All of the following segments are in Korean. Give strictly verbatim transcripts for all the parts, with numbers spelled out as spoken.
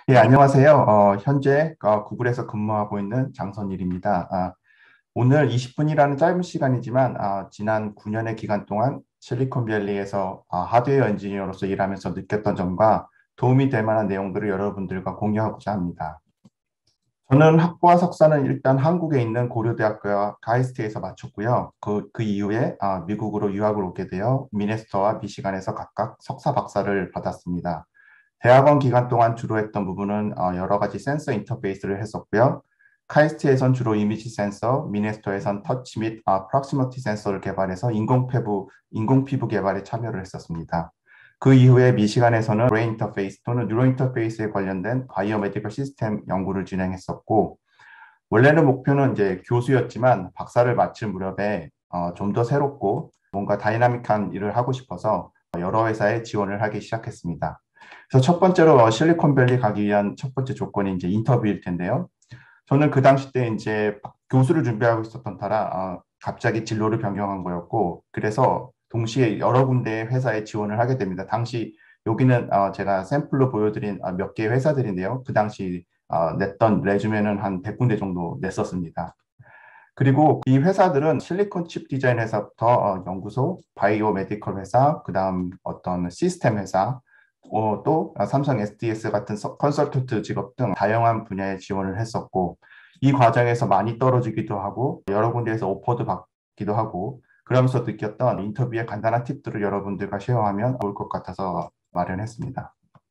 예, 안녕하세요. 어, 현재 어, 구글에서 근무하고 있는 장선일입니다. 아, 오늘 이십 분이라는 짧은 시간이지만 아, 지난 구 년의 기간 동안 실리콘밸리에서 아, 하드웨어 엔지니어로서 일하면서 느꼈던 점과 도움이 될 만한 내용들을 여러분들과 공유하고자 합니다. 저는 학부와 석사는 일단 한국에 있는 고려대학교와 가이스트에서 마쳤고요. 그, 그 이후에 아, 미국으로 유학을 오게 되어 미네소타와 미시간에서 각각 석사 박사를 받았습니다. 대학원 기간 동안 주로 했던 부분은 어, 여러 가지 센서 인터페이스를 했었고요. 카이스트에선 주로 이미지 센서, 미네스토에선 터치 및 아, 프록시머티 센서를 개발해서 인공피부, 인공피부 개발에 참여를 했었습니다. 그 이후에 미시간에서는 브레인 인터페이스 또는 뉴로 인터페이스에 관련된 바이오메디컬 시스템 연구를 진행했었고, 원래는 목표는 이제 교수였지만 박사를 마칠 무렵에 어, 좀 더 새롭고 뭔가 다이나믹한 일을 하고 싶어서 여러 회사에 지원을 하기 시작했습니다. 그래서 첫 번째로 어, 실리콘밸리 가기 위한 첫 번째 조건이 이제 인터뷰일 텐데요. 저는 그 당시 때 이제 교수를 준비하고 있었던 터라 어, 갑자기 진로를 변경한 거였고, 그래서 동시에 여러 군데의 회사에 지원을 하게 됩니다. 당시 여기는 어, 제가 샘플로 보여드린 어, 몇 개의 회사들인데요. 그 당시 어, 냈던 레주메는 한 백 군데 정도 냈었습니다. 그리고 이 회사들은 실리콘 칩 디자인 회사부터 어, 연구소, 바이오 메디컬 회사, 그다음 어떤 시스템 회사, 어, 또 삼성 에스디에스 같은 서- 컨설턴트 직업 등 다양한 분야에 지원을 했었고, 이 과정에서 많이 떨어지기도 하고 여러 군데에서 오퍼도 받기도 하고, 그러면서 느꼈던 인터뷰의 간단한 팁들을 여러분들과 쉐어하면 좋을 것 같아서 마련했습니다.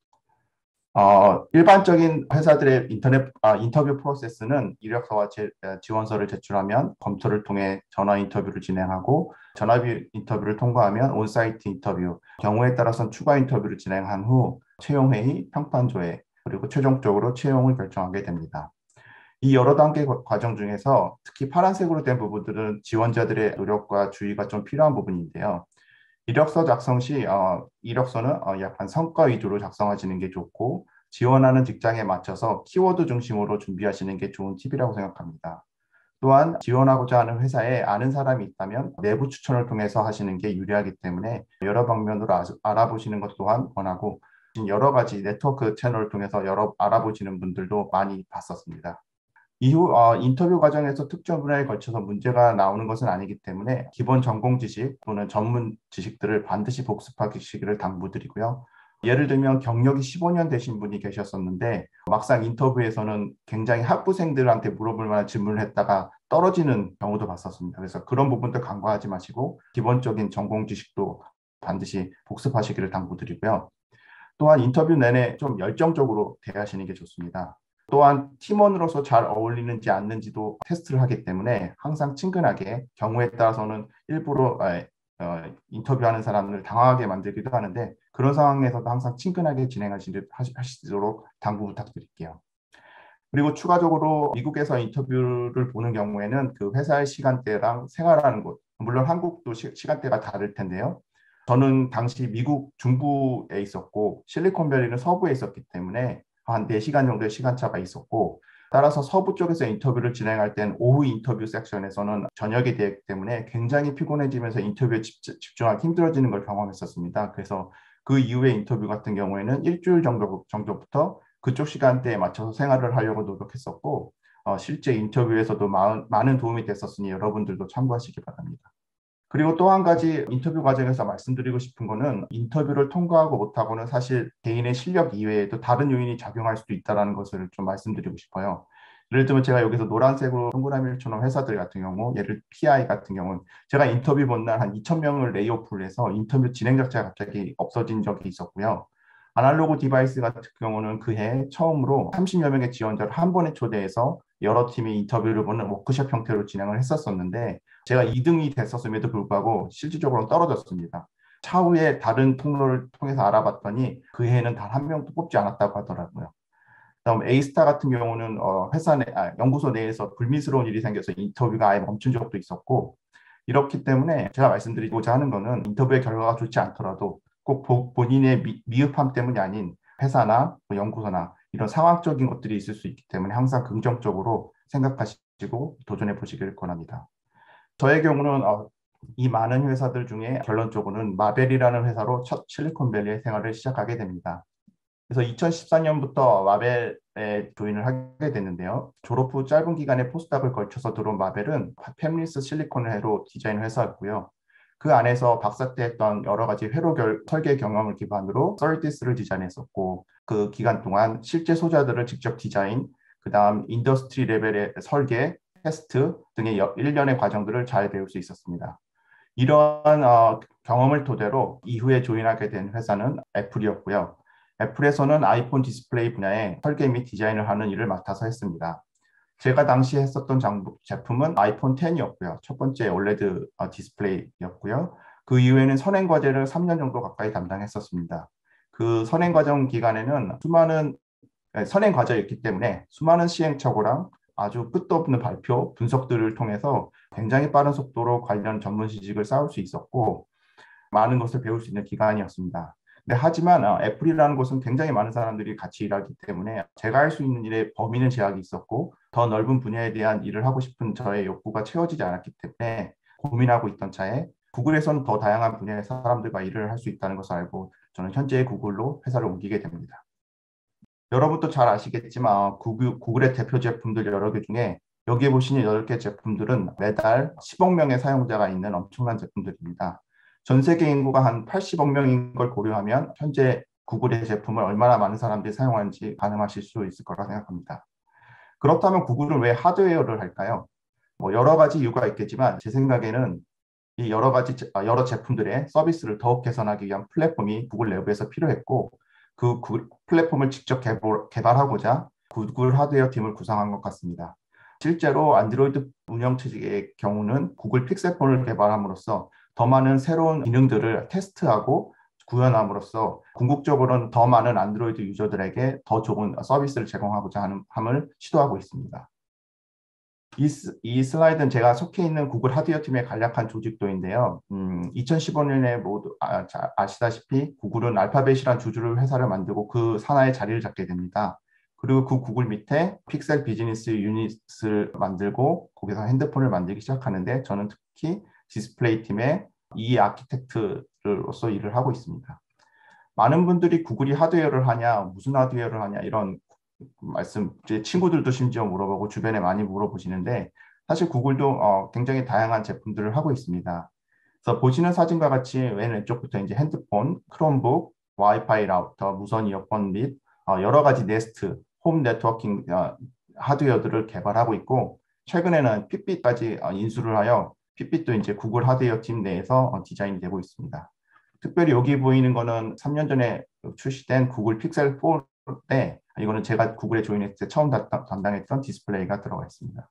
어, 일반적인 회사들의 인터넷, 아, 인터뷰 프로세스는 이력서와 제, 아, 지원서를 제출하면 검토를 통해 전화 인터뷰를 진행하고, 전화 인터뷰를 통과하면 온사이트 인터뷰, 경우에 따라서는 추가 인터뷰를 진행한 후 채용회의, 평판조회, 그리고 최종적으로 채용을 결정하게 됩니다. 이 여러 단계 과- 과정 중에서 특히 파란색으로 된 부분들은 지원자들의 노력과 주의가 좀 필요한 부분인데요. 이력서 작성 시 어, 이력서는 어, 약간 성과 위주로 작성하시는 게 좋고, 지원하는 직장에 맞춰서 키워드 중심으로 준비하시는 게 좋은 팁이라고 생각합니다. 또한 지원하고자 하는 회사에 아는 사람이 있다면 내부 추천을 통해서 하시는 게 유리하기 때문에 여러 방면으로 아, 알아보시는 것 또한 권하고, 여러 가지 네트워크 채널을 통해서 여러 알아보시는 분들도 많이 봤었습니다. 이후 어, 인터뷰 과정에서 특정 분야에 걸쳐서 문제가 나오는 것은 아니기 때문에 기본 전공 지식 또는 전문 지식들을 반드시 복습하시기를 당부드리고요. 예를 들면 경력이 십오 년 되신 분이 계셨었는데 막상 인터뷰에서는 굉장히 학부생들한테 물어볼 만한 질문을 했다가 떨어지는 경우도 봤었습니다. 그래서 그런 부분도 간과하지 마시고 기본적인 전공 지식도 반드시 복습하시기를 당부드리고요. 또한 인터뷰 내내 좀 열정적으로 대하시는 게 좋습니다. 또한 팀원으로서 잘 어울리는지 않는지도 테스트를 하기 때문에 항상 친근하게, 경우에 따라서는 일부러 에, 어, 인터뷰하는 사람을 당황하게 만들기도 하는데, 그런 상황에서도 항상 친근하게 진행하시도록 당부 부탁드릴게요. 그리고 추가적으로 미국에서 인터뷰를 보는 경우에는 그 회사의 시간대랑 생활하는 곳, 물론 한국도 시, 시간대가 다를 텐데요. 저는 당시 미국 중부에 있었고 실리콘밸리는 서부에 있었기 때문에 한 네 시간 정도의 시간차가 있었고, 따라서 서부 쪽에서 인터뷰를 진행할 땐 오후 인터뷰 섹션에서는 저녁이 되기 때문에 굉장히 피곤해지면서 인터뷰에 집, 집중하기 힘들어지는 걸 경험했었습니다. 그래서 그 이후에 인터뷰 같은 경우에는 일주일 정도, 정도부터 그쪽 시간대에 맞춰서 생활을 하려고 노력했었고, 어, 실제 인터뷰에서도 마, 많은 도움이 됐었으니 여러분들도 참고하시기 바랍니다. 그리고 또 한 가지 인터뷰 과정에서 말씀드리고 싶은 거는, 인터뷰를 통과하고 못하고는 사실 개인의 실력 이외에도 다른 요인이 작용할 수도 있다는 것을 좀 말씀드리고 싶어요. 예를 들면 제가 여기서 노란색으로 동그라미를 쳐놓은 회사들 같은 경우, 예를 피아이 같은 경우는 제가 인터뷰 본 날 한 이천 명을 레이오프를 해서 인터뷰 진행 자체가 갑자기 없어진 적이 있었고요. 아날로그 디바이스 같은 경우는 그해 처음으로 삼십여 명의 지원자를 한 번에 초대해서 여러 팀이 인터뷰를 보는 워크숍 형태로 진행을 했었었는데, 제가 이 등이 됐었음에도 불구하고 실질적으로 떨어졌습니다. 차후에 다른 통로를 통해서 알아봤더니 그 해에는 단 한 명도 뽑지 않았다고 하더라고요. 다음 A스타 같은 경우는 어, 회사 내, 아, 연구소 내에서 불미스러운 일이 생겨서 인터뷰가 아예 멈춘 적도 있었고, 이렇기 때문에 제가 말씀드리고자 하는 거는, 인터뷰의 결과가 좋지 않더라도 꼭 보, 본인의 미, 미흡함 때문이 아닌 회사나 뭐 연구소나 이런 상황적인 것들이 있을 수 있기 때문에 항상 긍정적으로 생각하시고 도전해 보시길 권합니다. 저의 경우는 어, 이 많은 회사들 중에 결론적으로는 마벨이라는 회사로 첫 실리콘밸리의 생활을 시작하게 됩니다. 그래서 이천십사 년부터 마벨에 조인을 하게 됐는데요. 졸업 후 짧은 기간의 포스닥을 걸쳐서 들어온 마벨은 팹리스 실리콘 회로 디자인 회사였고요. 그 안에서 박사 때 했던 여러 가지 회로 결, 설계 경험을 기반으로 서티스를 디자인했었고, 그 기간 동안 실제 소자들을 직접 디자인, 그 다음 인더스트리 레벨의 설계, 테스트 등의 일련의 과정들을 잘 배울 수 있었습니다. 이러한 어, 경험을 토대로 이후에 조인하게 된 회사는 애플이었고요. 애플에서는 아이폰 디스플레이 분야에 설계 및 디자인을 하는 일을 맡아서 했습니다. 제가 당시 했었던 장부, 제품은 아이폰 텐이었고요. 첫 번째 올레드 어, 디스플레이였고요. 그 이후에는 선행 과제를 삼 년 정도 가까이 담당했었습니다. 그 선행 과정 기간에는 수많은 네, 선행 과제였기 때문에 수많은 시행착오랑 아주 끝도 없는 발표, 분석들을 통해서 굉장히 빠른 속도로 관련 전문 지식을 쌓을 수 있었고 많은 것을 배울 수 있는 기간이었습니다. 근데 하지만 어, 애플이라는 곳은 굉장히 많은 사람들이 같이 일하기 때문에 제가 할 수 있는 일의 범위는 제약이 있었고 더 넓은 분야에 대한 일을 하고 싶은 저의 욕구가 채워지지 않았기 때문에 고민하고 있던 차에 구글에서는 더 다양한 분야의 사람들과 일을 할 수 있다는 것을 알고 저는 현재의 구글로 회사를 옮기게 됩니다. 여러분도 잘 아시겠지만 구글, 구글의 대표 제품들 여러 개 중에 여기에 보시는 여덟 개 제품들은 매달 십억 명의 사용자가 있는 엄청난 제품들입니다. 전 세계 인구가 한 팔십억 명인 걸 고려하면 현재 구글의 제품을 얼마나 많은 사람들이 사용하는지 가늠하실 수 있을 거라 생각합니다. 그렇다면 구글은 왜 하드웨어를 할까요? 뭐 여러 가지 이유가 있겠지만 제 생각에는 이 여러 가지 제- 아, 여러 제품들의 서비스를 더욱 개선하기 위한 플랫폼이 구글 내부에서 필요했고 그 구- 플랫폼을 직접 개발, 개발하고자 구글 하드웨어 팀을 구성한 것 같습니다. 실제로 안드로이드 운영체제의 경우는 구글 픽셀폰을 개발함으로써 더 많은 새로운 기능들을 테스트하고 구현함으로써 궁극적으로는 더 많은 안드로이드 유저들에게 더 좋은 서비스를 제공하고자 하는 함을 시도하고 있습니다. 이, 스- 이 슬라이드는 제가 속해 있는 구글 하드웨어 팀의 간략한 조직도인데요. 음, 이천십오 년에 모두 아, 자, 아시다시피 구글은 알파벳이란 주주를 회사를 만들고 그 산하에 자리를 잡게 됩니다. 그리고 그 구글 밑에 픽셀 비즈니스 유닛을 만들고 거기서 핸드폰을 만들기 시작하는데 저는 특히 디스플레이 팀의 이 아키텍트로서 일을 하고 있습니다. 많은 분들이 구글이 하드웨어를 하냐, 무슨 하드웨어를 하냐 이런 말씀, 제 친구들도 심지어 물어보고 주변에 많이 물어보시는데 사실 구글도 어, 굉장히 다양한 제품들을 하고 있습니다. 그래서 보시는 사진과 같이 맨 왼쪽부터 이제 핸드폰, 크롬북, 와이파이 라우터, 무선 이어폰 및 어, 여러 가지 네스트, 홈 네트워킹 어, 하드웨어들을 개발하고 있고 최근에는 핏빗까지 어, 인수를 하여 핏빗도 이제 구글 하드웨어 팀 내에서 어, 디자인이 되고 있습니다. 특별히 여기 보이는 거는 삼 년 전에 출시된 구글 픽셀 사인데 이거는 제가 구글에 조인했을 때 처음 담당했던 디스플레이가 들어가 있습니다.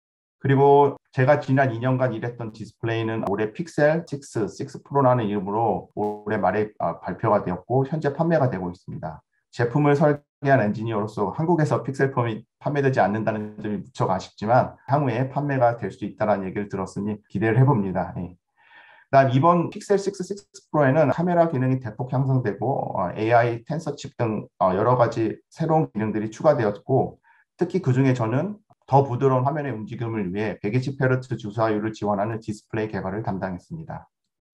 그리고 제가 지난 이 년간 일했던 디스플레이는 올해 픽셀 육, 육 프로라는 이름으로 올해 말에 아, 발표가 되었고 현재 판매가 되고 있습니다. 제품을 설계한 엔지니어로서 한국에서 픽셀 폰이 판매되지 않는다는 점이 무척 아쉽지만 향후에 판매가 될 수 있다는 얘기를 들었으니 기대를 해봅니다. 예. 그다음 이번 픽셀 육, 육 프로에는 카메라 기능이 대폭 향상되고 어, 에이아이 텐서 칩 등 어, 여러 가지 새로운 기능들이 추가되었고 특히 그중에 저는 더 부드러운 화면의 움직임을 위해 백이십 헤르츠 주사율을 지원하는 디스플레이 개발을 담당했습니다.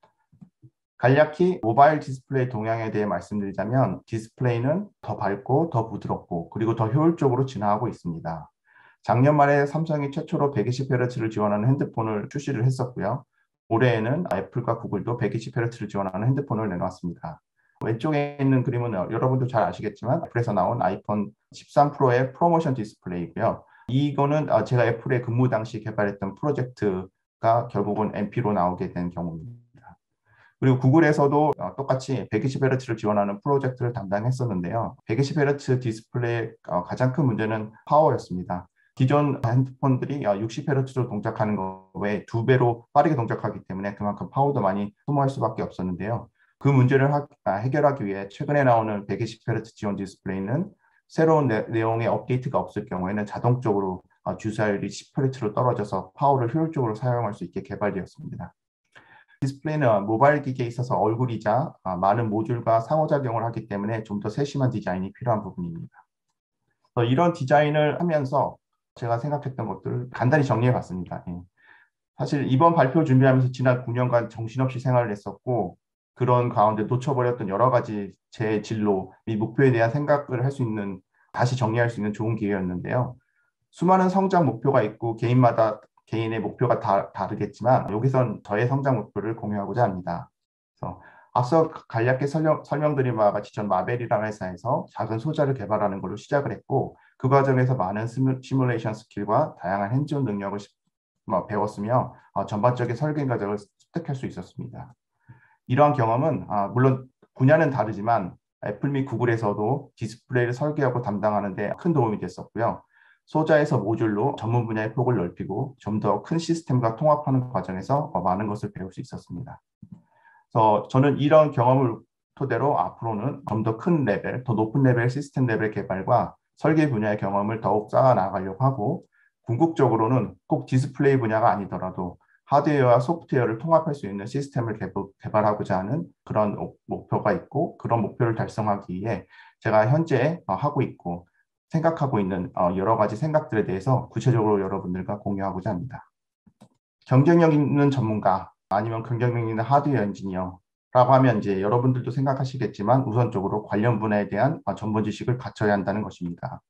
간략히 모바일 디스플레이 동향에 대해 말씀드리자면 디스플레이는 더 밝고 더 부드럽고 그리고 더 효율적으로 진화하고 있습니다. 작년 말에 삼성이 최초로 백이십 헤르츠를 지원하는 핸드폰을 출시를 했었고요. 올해에는 애플과 구글도 백이십 헤르츠를 지원하는 핸드폰을 내놓았습니다. 왼쪽에 있는 그림은 여러분도 잘 아시겠지만 애플에서 나온 아이폰 십삼 프로의 프로모션 디스플레이고요. 이거는 제가 애플에 근무 당시 개발했던 프로젝트가 결국은 엠피로 나오게 된 경우입니다. 그리고 구글에서도 똑같이 백이십 헤르츠를 지원하는 프로젝트를 담당했었는데요. 백이십 헤르츠 디스플레이의 가장 큰 문제는 파워였습니다. 기존 핸드폰들이 육십 헤르츠로 동작하는 것 외에 두 배로 빠르게 동작하기 때문에 그만큼 파워도 많이 소모할 수밖에 없었는데요. 그 문제를 하, 아, 해결하기 위해 최근에 나오는 백이십 헤르츠 지원 디스플레이는 새로운 내, 내용의 업데이트가 없을 경우에는 자동적으로 어, 주사율이 십 헤르츠로 떨어져서 파워를 효율적으로 사용할 수 있게 개발되었습니다. 디스플레이는 모바일 기기에 있어서 얼굴이자 아, 많은 모듈과 상호작용을 하기 때문에 좀 더 세심한 디자인이 필요한 부분입니다. 이런 디자인을 하면서 제가 생각했던 것들을 간단히 정리해 봤습니다. 예. 사실 이번 발표 준비하면서 지난 구 년간 정신없이 생활을 했었고 그런 가운데 놓쳐버렸던 여러 가지 제 진로, 이 목표에 대한 생각을 할 수 있는, 다시 정리할 수 있는 좋은 기회였는데요. 수많은 성장 목표가 있고 개인마다 개인의 목표가 다, 다르겠지만 여기선 저의 성장 목표를 공유하고자 합니다. 그래서 앞서 간략히 설명, 설명드린 바와 같이 전 마벨이라는 회사에서 작은 소자를 개발하는 걸로 시작을 했고 그 과정에서 많은 시뮬, 시뮬레이션 스킬과 다양한 핸즈온 능력을 시, 뭐, 배웠으며 어, 전반적인 설계 과정을 습득할 수 있었습니다. 이러한 경험은 아, 물론 분야는 다르지만 애플 및 구글에서도 디스플레이를 설계하고 담당하는 데 큰 도움이 됐었고요. 소자에서 모듈로 전문 분야의 폭을 넓히고 좀 더 큰 시스템과 통합하는 과정에서 많은 것을 배울 수 있었습니다. 그래서 저는 이런 경험을 토대로 앞으로는 좀 더 큰 레벨, 더 높은 레벨 시스템 레벨 개발과 설계 분야의 경험을 더욱 쌓아 나가려고 하고 궁극적으로는 꼭 디스플레이 분야가 아니더라도 하드웨어와 소프트웨어를 통합할 수 있는 시스템을 개발하고자 하는 그런 목표가 있고 그런 목표를 달성하기 위해 제가 현재 하고 있고 생각하고 있는 여러 가지 생각들에 대해서 구체적으로 여러분들과 공유하고자 합니다. 경쟁력 있는 전문가 아니면 경쟁력 있는 하드웨어 엔지니어라고 하면 이제 여러분들도 생각하시겠지만 우선적으로 관련 분야에 대한 전문 지식을 갖춰야 한다는 것입니다.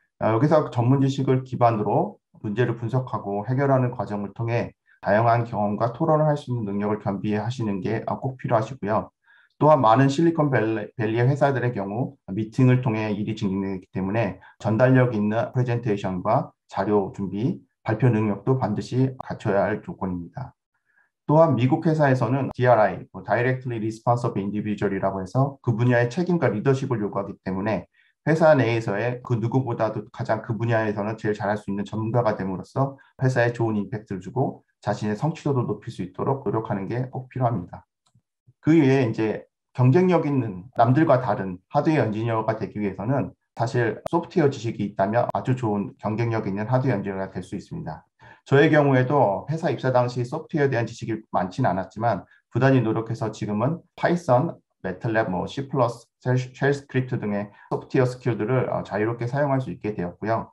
여기서 전문 지식을 기반으로 문제를 분석하고 해결하는 과정을 통해 다양한 경험과 토론을 할 수 있는 능력을 겸비하시는 게 꼭 필요하시고요. 또한 많은 실리콘밸리의 회사들의 경우 미팅을 통해 일이 진행되기 때문에 전달력 있는 프레젠테이션과 자료 준비, 발표 능력도 반드시 갖춰야 할 조건입니다. 또한 미국 회사에서는 디알아이, Directly Responsible Individual이라고 해서 그 분야의 책임과 리더십을 요구하기 때문에 회사 내에서의 그 누구보다도 가장 그 분야에서는 제일 잘할 수 있는 전문가가 됨으로써 회사에 좋은 임팩트를 주고 자신의 성취도도 높일 수 있도록 노력하는 게 꼭 필요합니다. 그 외에 이제 경쟁력 있는 남들과 다른 하드웨어 엔지니어가 되기 위해서는 사실 소프트웨어 지식이 있다면 아주 좋은 경쟁력 있는 하드웨어 엔지니어가 될 수 있습니다. 저의 경우에도 회사 입사 당시 소프트웨어에 대한 지식이 많지는 않았지만 부단히 노력해서 지금은 파이썬, 매틀랩, 뭐 C++, 쉘 스크립트 등의 소프트웨어 스킬들을 자유롭게 사용할 수 있게 되었고요.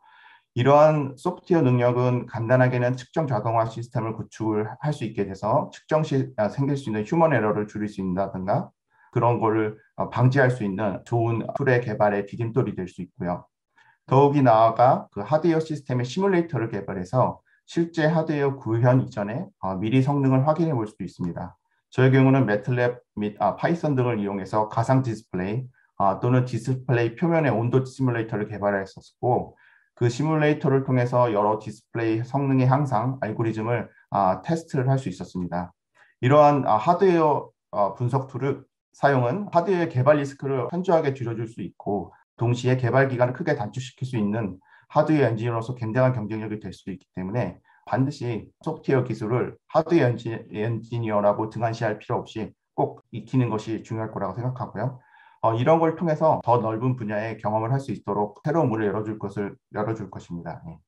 이러한 소프트웨어 능력은 간단하게는 측정 자동화 시스템을 구축할 수 있게 돼서 측정 시 생길 수 있는 휴먼 에러를 줄일 수 있다든가 그런 거를 방지할 수 있는 좋은 툴의 개발의 디딤돌이 될 수 있고요. 더욱이 나아가 그 하드웨어 시스템의 시뮬레이터를 개발해서 실제 하드웨어 구현 이전에 미리 성능을 확인해 볼 수도 있습니다. 저의 경우는 매틀랩 및 아, 파이썬 등을 이용해서 가상 디스플레이 아, 또는 디스플레이 표면의 온도 시뮬레이터를 개발했었고 그 시뮬레이터를 통해서 여러 디스플레이 성능의 향상 알고리즘을 아, 테스트를 할 수 있었습니다. 이러한 아, 하드웨어 어, 분석 툴을 사용은 하드웨어 개발 리스크를 현저하게 줄여줄 수 있고 동시에 개발 기간을 크게 단축시킬 수 있는 하드웨어 엔지니어로서 굉장한 경쟁력이 될 수 있기 때문에 반드시 소프트웨어 기술을 하드웨어 엔지, 엔지니어라고 등한시할 필요 없이 꼭 익히는 것이 중요할 거라고 생각하고요. 어, 이런 걸 통해서 더 넓은 분야의 경험을 할 수 있도록 새로운 문을 열어줄 것을 열어줄 것입니다. 예.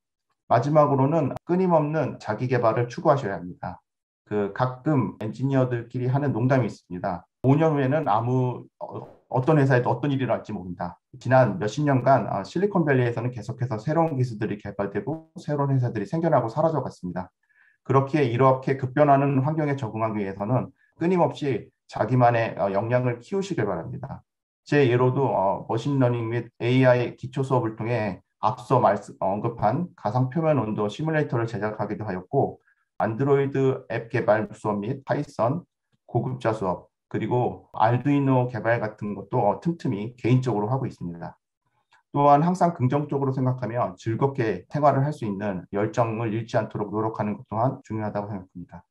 마지막으로는 끊임없는 자기 개발을 추구하셔야 합니다. 그 가끔 엔지니어들끼리 하는 농담이 있습니다. 오 년 후에는 아무 어, 어떤 회사에도 어떤 일이 날지 모른다. 지난 몇십 년간 실리콘밸리에서는 계속해서 새로운 기술들이 개발되고 새로운 회사들이 생겨나고 사라져갔습니다. 그렇게 이렇게 급변하는 환경에 적응하기 위해서는 끊임없이 자기만의 역량을 키우시길 바랍니다. 제 예로도 머신러닝 및 에이아이 기초 수업을 통해 앞서 말씀, 언급한 가상 표면 온도 시뮬레이터를 제작하기도 하였고 안드로이드 앱 개발 수업 및 파이썬 고급자 수업 그리고 알두이노 개발 같은 것도 틈틈이 개인적으로 하고 있습니다. 또한 항상 긍정적으로 생각하며 즐겁게 생활을 할 수 있는 열정을 잃지 않도록 노력하는 것 또한 중요하다고 생각합니다.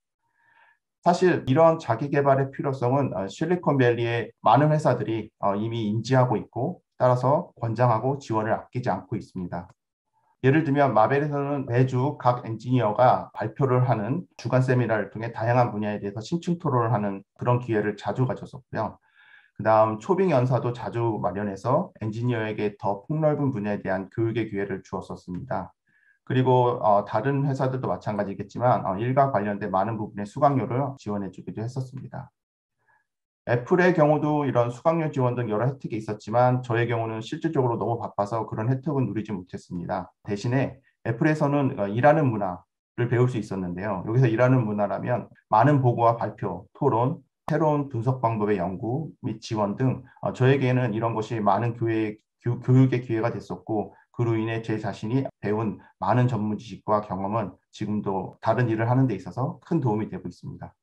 사실 이런 자기 개발의 필요성은 실리콘밸리의 많은 회사들이 이미 인지하고 있고 따라서 권장하고 지원을 아끼지 않고 있습니다. 예를 들면 마벨에서는 매주 각 엔지니어가 발표를 하는 주간 세미나를 통해 다양한 분야에 대해서 심층 토론을 하는 그런 기회를 자주 가졌었고요. 그 다음 초빙 연사도 자주 마련해서 엔지니어에게 더 폭넓은 분야에 대한 교육의 기회를 주었었습니다. 그리고 어, 다른 회사들도 마찬가지겠지만 어, 일과 관련된 많은 부분의 수강료를 지원해 주기도 했었습니다. 애플의 경우도 이런 수강료 지원 등 여러 혜택이 있었지만 저의 경우는 실질적으로 너무 바빠서 그런 혜택은 누리지 못했습니다. 대신에 애플에서는 어, 일하는 문화를 배울 수 있었는데요. 여기서 일하는 문화라면 많은 보고와 발표, 토론, 새로운 분석 방법의 연구 및 지원 등 어, 저에게는 이런 것이 많은 교회, 교, 교육의 기회가 됐었고 그로 인해 제 자신이 배운 많은 전문 지식과 경험은 지금도 다른 일을 하는 데 있어서 큰 도움이 되고 있습니다.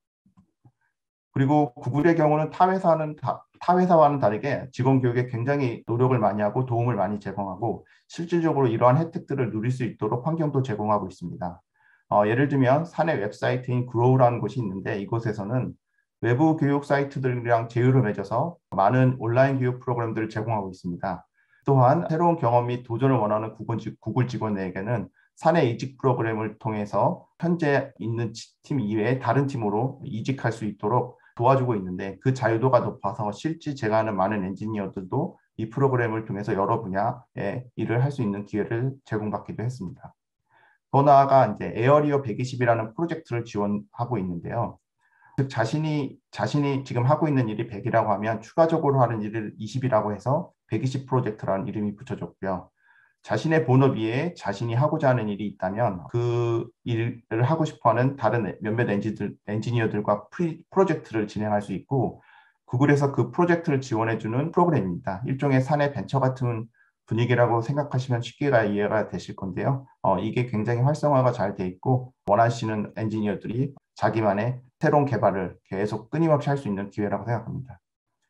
그리고 구글의 경우는 타 회사는 다, 타 회사와는 다르게 직원 교육에 굉장히 노력을 많이 하고 도움을 많이 제공하고 실질적으로 이러한 혜택들을 누릴 수 있도록 환경도 제공하고 있습니다. 어, 예를 들면 사내 웹사이트인 그로우라는 곳이 있는데 이곳에서는 외부 교육 사이트들이랑 제휴를 맺어서 많은 온라인 교육 프로그램들을 제공하고 있습니다. 또한 새로운 경험 및 도전을 원하는 구글 직원에게는 사내 이직 프로그램을 통해서 현재 있는 팀 이외에 다른 팀으로 이직할 수 있도록 도와주고 있는데 그 자유도가 높아서 실제 제가 아는 많은 엔지니어들도 이 프로그램을 통해서 여러 분야의 일을 할 수 있는 기회를 제공받기도 했습니다. 더 나아가 이제 에어리어 백이십이라는 프로젝트를 지원하고 있는데요. 즉 자신이 자신이 지금 하고 있는 일이 백이라고 하면 추가적으로 하는 일을 이십이라고 해서 백이십 프로젝트라는 이름이 붙여졌고요. 자신의 본업 위에 자신이 하고자 하는 일이 있다면 그 일을 하고 싶어하는 다른 몇몇 엔지들, 엔지니어들과 프리, 프로젝트를 진행할 수 있고 구글에서 그 프로젝트를 지원해주는 프로그램입니다. 일종의 사내 벤처 같은 분위기라고 생각하시면 쉽게 이해가 되실 건데요. 어, 이게 굉장히 활성화가 잘 돼 있고 원하시는 엔지니어들이 자기만의 새로운 개발을 계속 끊임없이 할 수 있는 기회라고 생각합니다.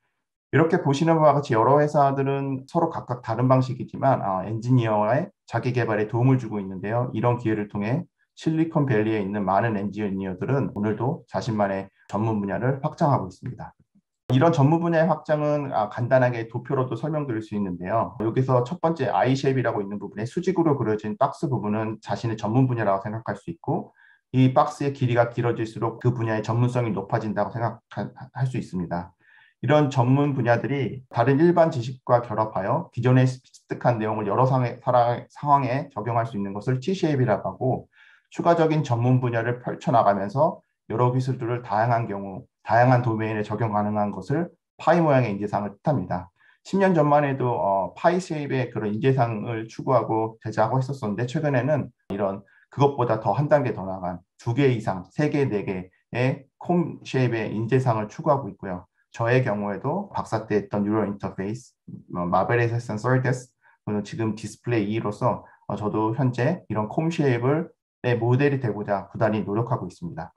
이렇게 보시는 바와 같이 여러 회사들은 서로 각각 다른 방식이지만 어, 엔지니어의 자기 개발에 도움을 주고 있는데요. 이런 기회를 통해 실리콘밸리에 있는 많은 엔지니어들은 오늘도 자신만의 전문 분야를 확장하고 있습니다. 이런 전문 분야의 확장은 아, 간단하게 도표로도 설명드릴 수 있는데요. 여기서 첫 번째 아이쉐입이라고 있는 부분에 수직으로 그려진 박스 부분은 자신의 전문 분야라고 생각할 수 있고 이 박스의 길이가 길어질수록 그 분야의 전문성이 높아진다고 생각할 수 있습니다. 이런 전문 분야들이 다른 일반 지식과 결합하여 기존에 습득한 내용을 여러 상황에, 상황에 적용할 수 있는 것을 T-쉐입이라고 하고 추가적인 전문 분야를 펼쳐나가면서 여러 기술들을 다양한 경우, 다양한 도메인에 적용 가능한 것을 파이 모양의 인재상을 뜻합니다. 십 년 전만 해도 어, 파이 쉐입의 그런 인재상을 추구하고 제작하고 했었었는데 최근에는 이런 그것보다 더 한 단계 더 나간 두 개 이상, 세 개, 네 개의 콤 쉐입의 인재상을 추구하고 있고요. 저의 경우에도 박사 때 했던 뉴럴 인터페이스, 마베레스 했던 썰데스, 지금 디스플레이 이로서 어, 저도 현재 이런 콤 쉐입을 내 모델이 되고자 부단히 노력하고 있습니다.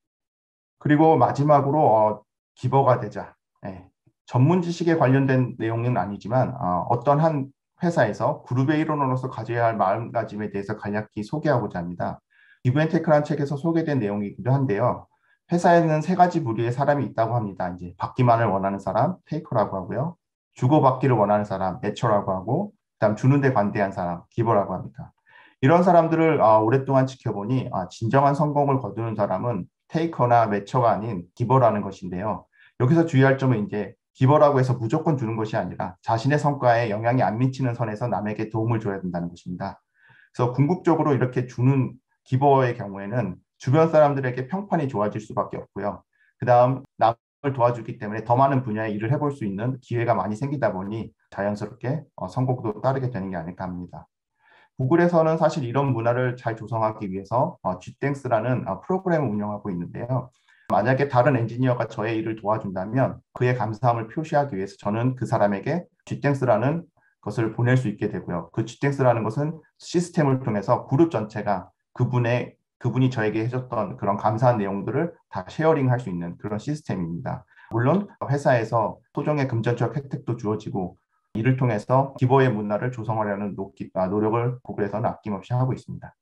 그리고 마지막으로 어, 기버가 되자. 네. 전문 지식에 관련된 내용은 아니지만 어, 어떤 한 회사에서 그룹의 일원으로서 가져야 할 마음가짐에 대해서 간략히 소개하고자 합니다. 기브앤테이크라는 책에서 소개된 내용이기도 한데요. 회사에는 세 가지 부류의 사람이 있다고 합니다. 이제 받기만을 원하는 사람, 테이커라고 하고요. 주고받기를 원하는 사람, 매처라고 하고, 그다음 주는데 관대한 사람, 기버라고 합니다. 이런 사람들을 아, 오랫동안 지켜보니 아, 진정한 성공을 거두는 사람은 테이커나 매처가 아닌 기버라는 것인데요. 여기서 주의할 점은 이제 기버라고 해서 무조건 주는 것이 아니라 자신의 성과에 영향이 안 미치는 선에서 남에게 도움을 줘야 된다는 것입니다. 그래서 궁극적으로 이렇게 주는 기버의 경우에는 주변 사람들에게 평판이 좋아질 수밖에 없고요. 그 다음 남을 도와주기 때문에 더 많은 분야의 일을 해볼 수 있는 기회가 많이 생기다 보니 자연스럽게 어, 성공도 따르게 되는 게 아닐까 합니다. 구글에서는 사실 이런 문화를 잘 조성하기 위해서 어, 쥐땡스라는 어, 프로그램을 운영하고 있는데요. 만약에 다른 엔지니어가 저의 일을 도와준다면 그의 감사함을 표시하기 위해서 저는 그 사람에게 쥐땡스라는 것을 보낼 수 있게 되고요. 그 쥐땡스라는 것은 시스템을 통해서 그룹 전체가 그분의 그분이 저에게 해줬던 그런 감사한 내용들을 다 쉐어링할 수 있는 그런 시스템입니다. 물론 회사에서 소정의 금전적 혜택도 주어지고 이를 통해서 기버의 문화를 조성하려는 노력을 구글에서는 아낌없이 하고 있습니다.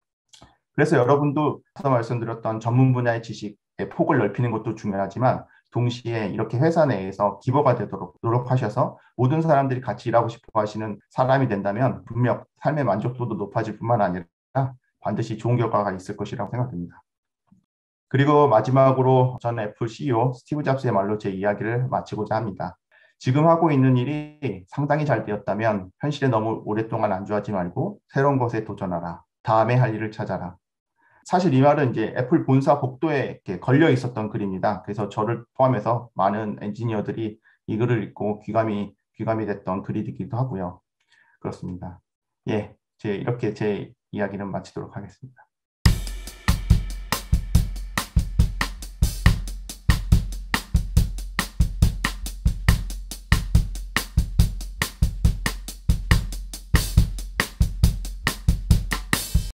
그래서 여러분도 앞서 말씀드렸던 전문 분야의 지식의 폭을 넓히는 것도 중요하지만 동시에 이렇게 회사 내에서 기버가 되도록 노력하셔서 모든 사람들이 같이 일하고 싶어 하시는 사람이 된다면 분명 삶의 만족도도 높아질 뿐만 아니라 반드시 좋은 결과가 있을 것이라고 생각됩니다. 그리고 마지막으로 저는 애플 씨이오 스티브 잡스의 말로 제 이야기를 마치고자 합니다. 지금 하고 있는 일이 상당히 잘 되었다면 현실에 너무 오랫동안 안주하지 말고 새로운 것에 도전하라. 다음에 할 일을 찾아라. 사실 이 말은 이제 애플 본사 복도에 이렇게 걸려 있었던 글입니다. 그래서 저를 포함해서 많은 엔지니어들이 이 글을 읽고 귀감이 귀감이 됐던 글이기도 하고요. 그렇습니다. 예, 제 이렇게 제 이야기는 마치도록 하겠습니다.